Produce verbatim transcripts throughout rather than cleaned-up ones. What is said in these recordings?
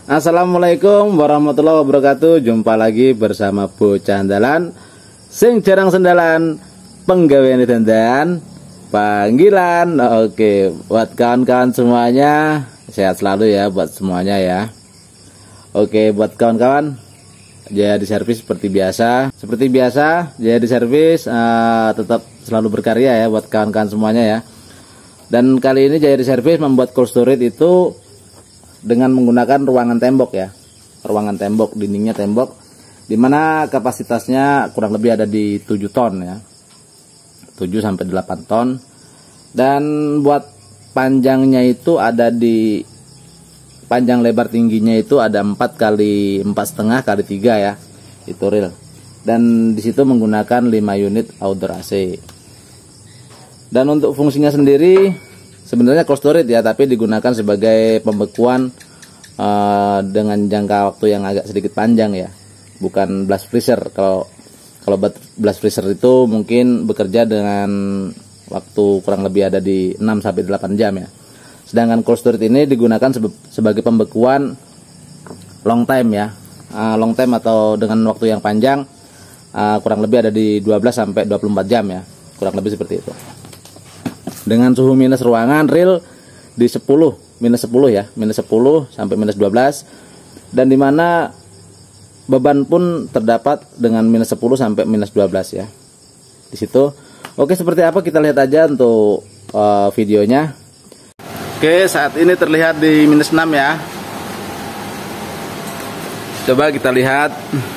Assalamualaikum warahmatullahi wabarakatuh. Jumpa lagi bersama Bocah Andalan sing jarang sendalan, penggawean dandan panggilan. Oke, buat kawan-kawan semuanya sehat selalu ya, buat semuanya ya. Oke, buat kawan-kawan Jaya di servis seperti biasa. Seperti biasa, Jaya di servis uh, tetap selalu berkarya ya buat kawan-kawan semuanya ya. Dan kali ini Jaya di servis membuat cold storage itu dengan menggunakan ruangan tembok ya. Ruangan tembok, dindingnya tembok, dimana kapasitasnya kurang lebih ada di tujuh ton ya. tujuh sampai delapan ton. Dan buat panjangnya itu ada di panjang lebar tingginya itu ada empat kali empat setengah kali tiga ya. Itu real. Dan di situ menggunakan lima unit outdoor A C. Dan untuk fungsinya sendiri sebenarnya cold storage ya, tapi digunakan sebagai pembekuan uh, dengan jangka waktu yang agak sedikit panjang ya. Bukan blast freezer. Kalau kalau blast freezer itu mungkin bekerja dengan waktu kurang lebih ada di enam sampai delapan jam ya. Sedangkan cold storage ini digunakan sebe sebagai pembekuan long time ya. Uh, long time atau dengan waktu yang panjang, uh, kurang lebih ada di dua belas sampai dua puluh empat jam ya. Kurang lebih seperti itu. Dengan suhu minus ruangan real di sepuluh, minus sepuluh ya, minus sepuluh sampai minus dua belas, dan dimana beban pun terdapat dengan minus sepuluh sampai minus dua belas ya di situ. Oke, seperti apa kita lihat aja untuk uh, videonya. Oke, saat ini terlihat di minus enam ya. Coba kita lihat.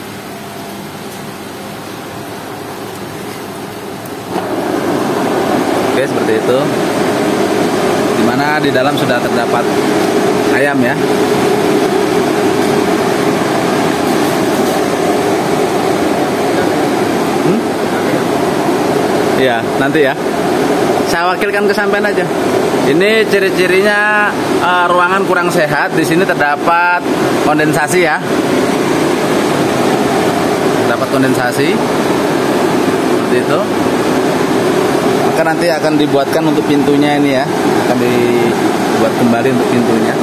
Oke, seperti itu. Dimana di dalam sudah terdapat ayam ya. Hmm? Ya, nanti ya. Saya wakilkan kesampaian aja. Ini ciri-cirinya uh, ruangan kurang sehat. Di sini terdapat kondensasi ya. Terdapat kondensasi. Seperti itu. Maka nanti akan dibuatkan untuk pintunya ini ya, akan dibuat kembali untuk pintunya.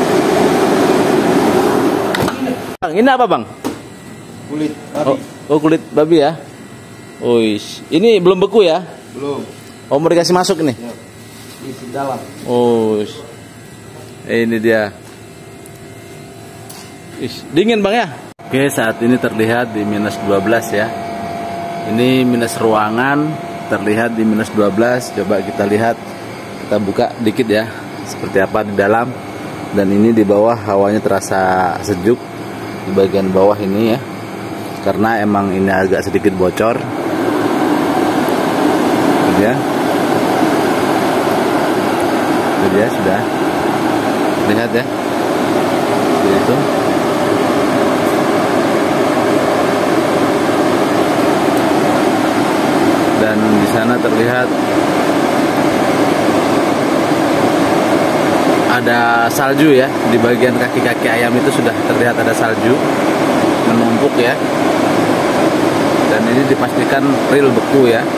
Bang, ini apa bang? Kulit babi. Oh, oh kulit babi ya. Oh, ini belum beku ya? Belum. Oh, mau dikasih masuk ini? Ya. Di dalam. Oh, ini dia. Ish, dingin bang ya? Oke, saat ini terlihat di minus dua belas ya. Ini minus ruangan. Terlihat di minus dua belas. Coba kita lihat, kita buka dikit ya, seperti apa di dalam. Dan ini di bawah hawanya terasa sejuk di bagian bawah ini ya, karena emang ini agak sedikit bocor ya. Itu dia sudah lihat ya, itu. Dan di sana terlihat ada salju ya, di bagian kaki-kaki ayam itu sudah terlihat ada salju menumpuk ya. Dan ini dipastikan real beku ya.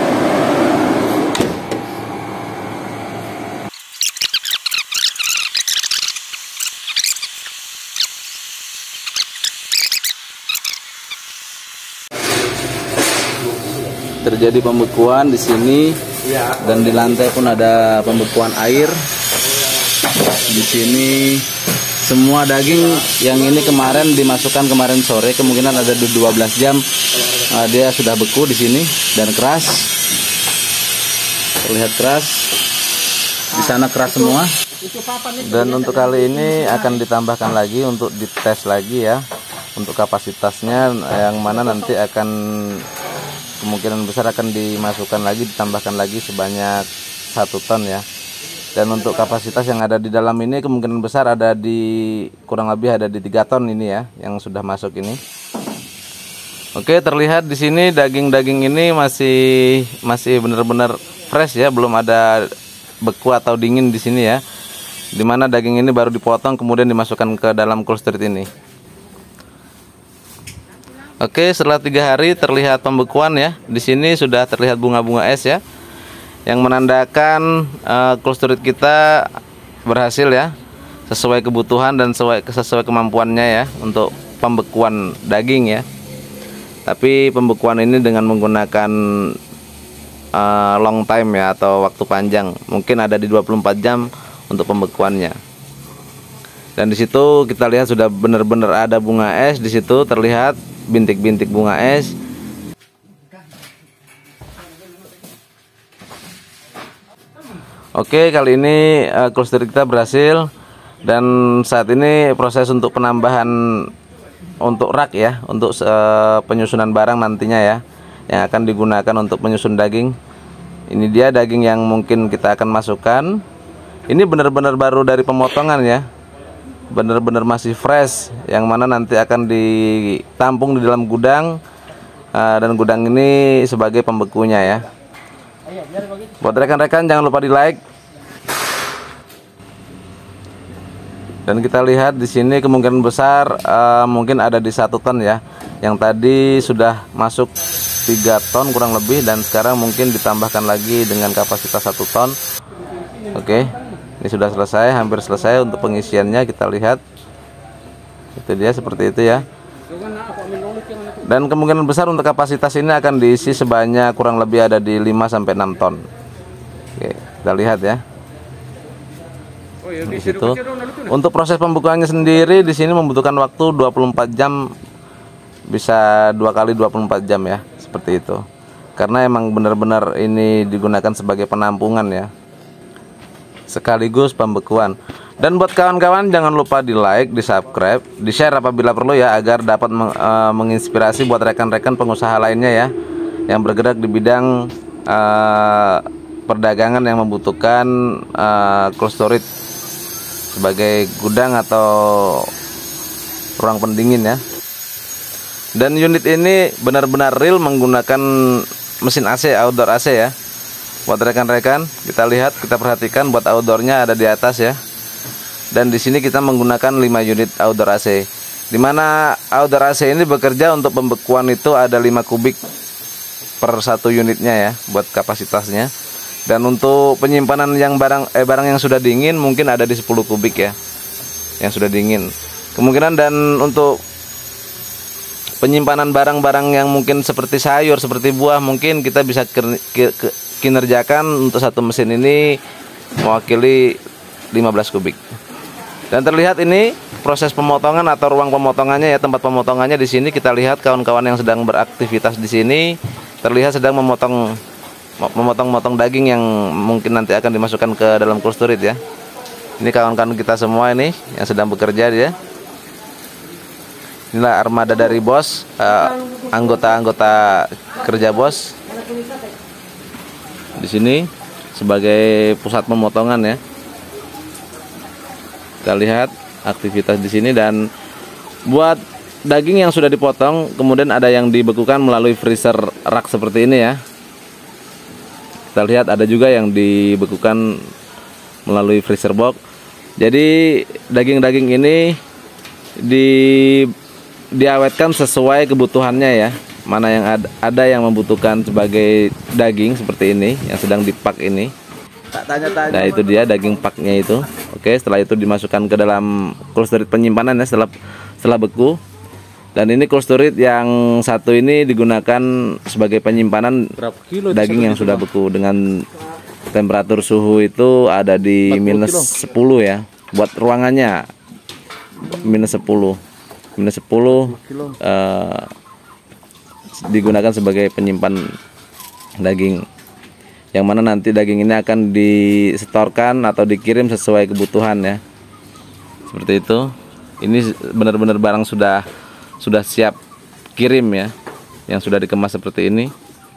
Terjadi pembekuan di sini dan di lantai pun ada pembekuan air. Di sini semua daging yang ini kemarin dimasukkan kemarin sore, kemungkinan ada dua belas jam uh, dia sudah beku di sini dan keras. Terlihat keras. Di sana keras semua. Dan untuk kali ini akan ditambahkan lagi untuk dites lagi ya, untuk kapasitasnya yang mana nanti akan kemungkinan besar akan dimasukkan lagi, ditambahkan lagi sebanyak satu ton ya. Dan untuk kapasitas yang ada di dalam ini kemungkinan besar ada di kurang lebih ada di tiga ton ini ya, yang sudah masuk ini. Oke, terlihat di sini daging-daging ini masih masih benar-benar fresh ya, belum ada beku atau dingin di sini ya. Dimana daging ini baru dipotong kemudian dimasukkan ke dalam cold storage ini. Oke, setelah tiga hari terlihat pembekuan ya. Di sini sudah terlihat bunga-bunga es ya, yang menandakan uh, cold storage kita berhasil ya. sesuai kebutuhan dan sesuai sesuai kemampuannya ya untuk pembekuan daging ya. Tapi pembekuan ini dengan menggunakan uh, long time ya, atau waktu panjang, mungkin ada di dua puluh empat jam untuk pembekuannya. Dan di situ kita lihat sudah benar-benar ada bunga es, di situ terlihat bintik-bintik bunga es. Oke, kali ini uh, cluster kita berhasil, dan saat ini proses untuk penambahan untuk rak ya, untuk uh, penyusunan barang nantinya ya, yang akan digunakan untuk penyusun daging. Ini dia daging yang mungkin kita akan masukkan. Ini benar-benar baru dari pemotongan ya, benar-benar masih fresh, yang mana nanti akan ditampung di dalam gudang, uh, dan gudang ini sebagai pembekunya ya. Buat rekan-rekan jangan lupa di like. Dan kita lihat di sini kemungkinan besar uh, mungkin ada di satu ton ya. Yang tadi sudah masuk tiga ton kurang lebih, dan sekarang mungkin ditambahkan lagi dengan kapasitas satu ton. Oke, ini sudah selesai, hampir selesai untuk pengisiannya. Kita lihat, itu dia seperti itu ya. Dan kemungkinan besar untuk kapasitas ini akan diisi sebanyak kurang lebih ada di lima sampai enam ton. Oke, kita lihat ya. Di situ. Untuk proses pembekuannya sendiri di sini membutuhkan waktu dua puluh empat jam, bisa dua kali dua puluh empat jam ya, seperti itu. Karena emang benar-benar ini digunakan sebagai penampungan ya, sekaligus pembekuan. Dan buat kawan-kawan jangan lupa di like, di subscribe, di share apabila perlu ya, agar dapat meng, uh, menginspirasi buat rekan-rekan pengusaha lainnya ya, yang bergerak di bidang uh, perdagangan yang membutuhkan uh, cold storage sebagai gudang atau ruang pendingin ya. Dan unit ini benar-benar real menggunakan mesin A C, outdoor A C ya. Buat rekan-rekan kita lihat, kita perhatikan buat outdoornya ada di atas ya. Dan di sini kita menggunakan lima unit outdoor A C, dimana outdoor A C ini bekerja untuk pembekuan itu ada lima kubik per satu unitnya ya, buat kapasitasnya. Dan untuk penyimpanan yang barang eh barang yang sudah dingin mungkin ada di sepuluh kubik ya, yang sudah dingin kemungkinan. Dan untuk penyimpanan barang-barang yang mungkin seperti sayur, seperti buah, mungkin kita bisa kinerjakan untuk satu mesin ini mewakili lima belas kubik. Dan terlihat ini proses pemotongan atau ruang pemotongannya ya, tempat pemotongannya di sini. Kita lihat kawan-kawan yang sedang beraktivitas di sini terlihat sedang memotong memotong-motong daging yang mungkin nanti akan dimasukkan ke dalam cold storage ya. Ini kawan-kawan kita semua ini yang sedang bekerja dia. Inilah armada dari bos, anggota-anggota uh, kerja bos di sini sebagai pusat pemotongan ya. Kita lihat aktivitas di sini. Dan buat daging yang sudah dipotong kemudian ada yang dibekukan melalui freezer rak seperti ini ya. Kita lihat ada juga yang dibekukan melalui freezer box. Jadi daging-daging ini di diawetkan sesuai kebutuhannya ya. Mana yang ada, ada yang membutuhkan sebagai daging seperti ini yang sedang dipak ini. Nah itu dia daging paknya itu. Oke, setelah itu dimasukkan ke dalam cold storage penyimpanan ya, setelah setelah beku. Dan ini cold storage yang satu ini digunakan sebagai penyimpanan daging yang sudah beku dengan temperatur suhu itu ada di minus sepuluh ya. Buat ruangannya minus sepuluh, minus sepuluh uh, digunakan sebagai penyimpan daging, yang mana nanti daging ini akan disetorkan atau dikirim sesuai kebutuhan ya, seperti itu. Ini benar-benar barang sudah sudah siap kirim ya, yang sudah dikemas seperti ini.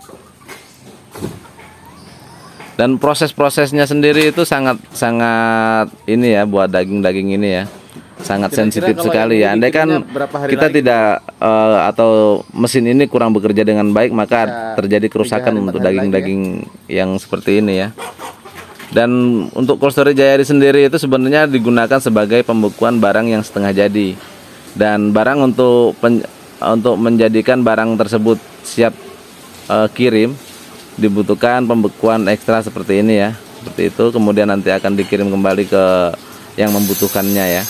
Dan proses-prosesnya sendiri itu sangat sangat ini ya, buat daging-daging ini ya, sangat sensitif sekali ya. Andai kan kita tidak uh, atau mesin ini kurang bekerja dengan baik, maka ya, terjadi kerusakan untuk daging-daging ya, yang seperti ini ya. Dan untuk cold storage Jayadi sendiri itu sebenarnya digunakan sebagai pembekuan barang yang setengah jadi. Dan barang untuk pen, untuk menjadikan barang tersebut siap uh, kirim dibutuhkan pembekuan ekstra seperti ini ya, seperti itu. Kemudian nanti akan dikirim kembali ke yang membutuhkannya ya.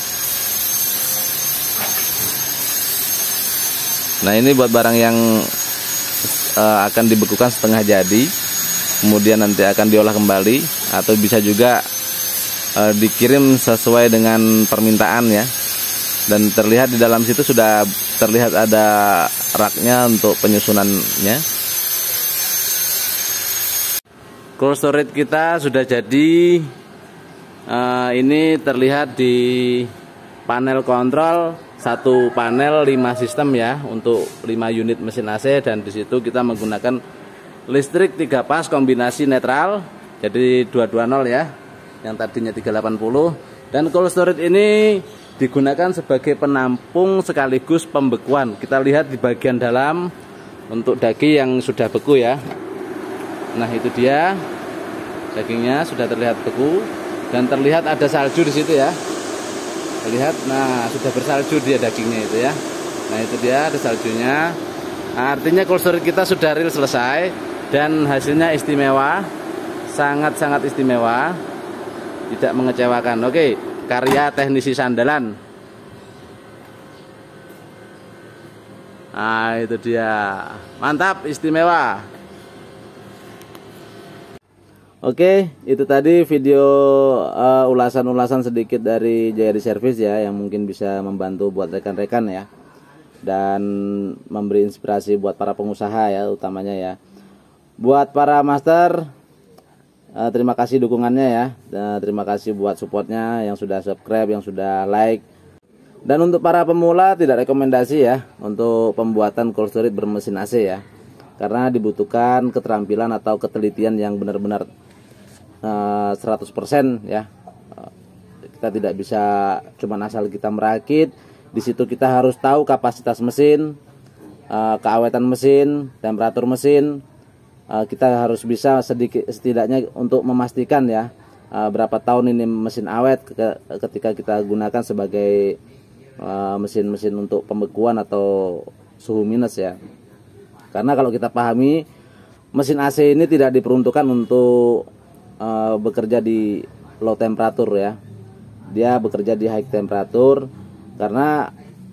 Nah ini buat barang yang uh, akan dibekukan setengah jadi, kemudian nanti akan diolah kembali, atau bisa juga uh, dikirim sesuai dengan permintaan ya. Dan terlihat di dalam situ sudah terlihat ada raknya untuk penyusunannya. Cold storage kita sudah jadi. Uh, ini terlihat di panel kontrol, satu panel lima sistem ya, untuk lima unit mesin A C, dan di situ kita menggunakan listrik tiga pas kombinasi netral, jadi dua ratus dua puluh ya, yang tadinya tiga ratus delapan puluh. Dan cold storage ini digunakan sebagai penampung sekaligus pembekuan. Kita lihat di bagian dalam untuk daging yang sudah beku ya. Nah itu dia dagingnya sudah terlihat beku, dan terlihat ada salju di situ ya. Lihat, nah sudah bersalju dia dagingnya itu ya. Nah itu dia ada saljunya. Artinya cold storage kita sudah real selesai, dan hasilnya istimewa, sangat-sangat istimewa, tidak mengecewakan. Oke, karya teknisi sandalan. Nah itu dia, mantap, istimewa. Oke, itu tadi video uh, ulasan-ulasan sedikit dari Jayadi Service ya, yang mungkin bisa membantu buat rekan-rekan ya, dan memberi inspirasi buat para pengusaha ya, utamanya ya. Buat para master, uh, terima kasih dukungannya ya, uh, terima kasih buat supportnya yang sudah subscribe, yang sudah like. Dan untuk para pemula tidak rekomendasi ya untuk pembuatan cold storage bermesin A C ya, karena dibutuhkan keterampilan atau ketelitian yang benar-benar seratus persen ya. Kita tidak bisa cuma asal kita merakit. Di situ kita harus tahu kapasitas mesin, keawetan mesin, temperatur mesin. Kita harus bisa sedikit setidaknya untuk memastikan ya berapa tahun ini mesin awet ketika kita gunakan sebagai mesin-mesin untuk pembekuan atau suhu minus ya. Karena kalau kita pahami, mesin A C ini tidak diperuntukkan untuk Uh, bekerja di low temperatur ya, dia bekerja di high temperatur, karena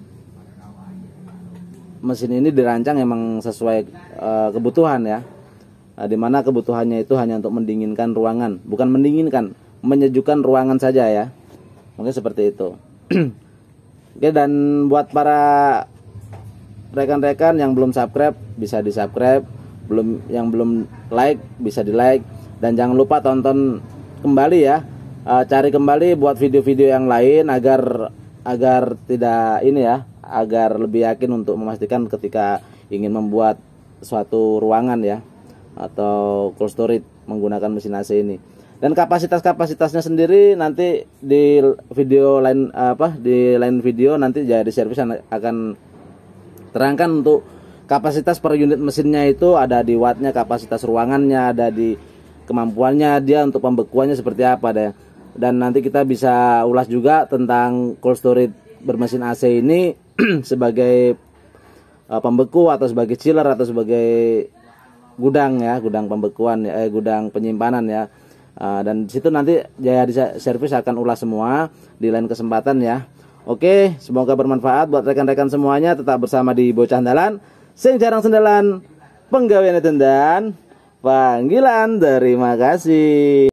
mesin ini dirancang emang sesuai uh, kebutuhan ya, uh, dimana kebutuhannya itu hanya untuk mendinginkan ruangan, bukan mendinginkan, menyejukkan ruangan saja ya, mungkin seperti itu. Oke, dan buat para rekan-rekan yang belum subscribe bisa di subscribe, belum yang belum like bisa di like. Dan jangan lupa tonton kembali ya, e, cari kembali buat video-video yang lain agar agar tidak ini ya, agar lebih yakin untuk memastikan ketika ingin membuat suatu ruangan ya, atau cold storage menggunakan mesin A C ini. Dan kapasitas-kapasitasnya sendiri nanti di video lain apa di lain video nanti Jayadi Service akan terangkan untuk kapasitas per unit mesinnya, itu ada di wattnya, kapasitas ruangannya, ada di kemampuannya dia untuk pembekuannya seperti apa deh. Dan nanti kita bisa ulas juga tentang cold storage bermesin A C ini sebagai uh, pembeku atau sebagai chiller atau sebagai gudang ya, gudang pembekuan ya, eh, gudang penyimpanan ya. Uh, dan di situ nanti Jayadi Service akan ulas semua di lain kesempatan ya. Oke, semoga bermanfaat buat rekan-rekan semuanya. Tetap bersama di Bocah Andalan, sing jarang sendalan, penggaweane tendan. Panggilan, terima kasih.